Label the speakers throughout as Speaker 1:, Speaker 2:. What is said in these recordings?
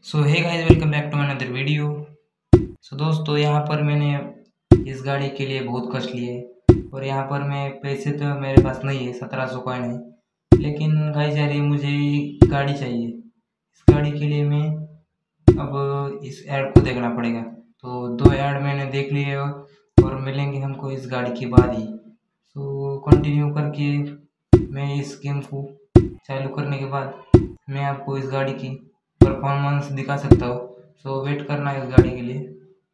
Speaker 1: So hey guys, welcome back to another video. So दोस्तों, यहाँ पर मैंने इस गाड़ी के लिए बहुत कष्ट लिए और यहाँ पर मैं पैसे तो मेरे पास नहीं है, 1700 कॉइन है। लेकिन गाइस यार, ये मुझे गाड़ी चाहिए। इस गाड़ी के लिए मैं अब इस ऐड को देखना पड़ेगा। तो दो ऐड मैंने देख लिए और मिलेंगे हमको इस गाड़ी की बाद ही। सो कंटिन्यू करके मैं इस गेम को चालू करने के बाद मैं आपको इस गाड़ी की परफॉर्मेंस दिखा सकता हूँ। सो वेट करना है इस गाड़ी के लिए।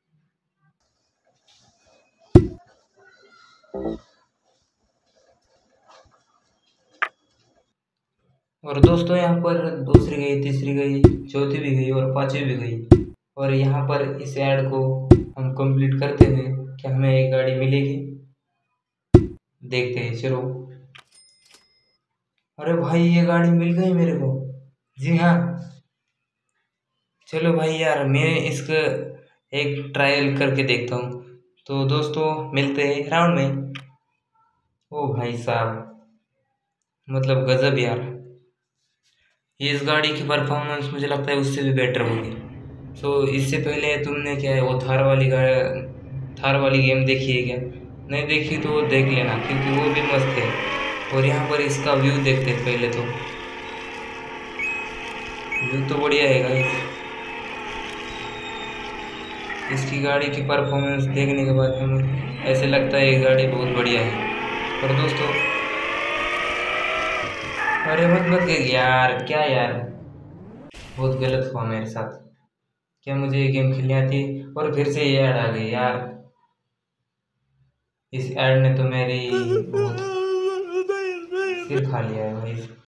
Speaker 1: और दोस्तों, यहाँ पर दूसरी गई, तीसरी गई, चौथी भी गई और पांचवी भी गई। और यहाँ पर इस ऐड को हम कंप्लीट करते हुए क्या हमें एक गाड़ी मिलेगी, देखते हैं। चलो। अरे भाई, ये गाड़ी मिल गई मेरे को। जी हाँ। चलो भाई यार, मैं इसका एक ट्रायल करके देखता हूँ। तो दोस्तों, मिलते हैं राउंड में। ओ भाई साहब, मतलब गजब यार। ये इस गाड़ी की परफॉर्मेंस मुझे लगता है उससे भी बेटर होगी। सो इससे पहले तुमने क्या है वो थार वाली गेम देखी है क्या? नहीं देखी तो वो देख लेना, क्योंकि वो भी मस्त है। और यहाँ पर इसका व्यू देखते हैं पहले तो। व्यू तो बढ़िया है गाइस। इसकी गाड़ी की परफॉर्मेंस देखने के बाद हमें ऐसे लगता है ये गाड़ी बहुत बढ़िया है। और दोस्तों, अरे मत यार, क्या यार, बहुत गलत हुआ मेरे साथ। क्या मुझे ये गेम खेलनी आती है और फिर से ये ऐड आ गई यार। इस ऐड ने तो मेरी बहुत सिर खा लिया है भाई।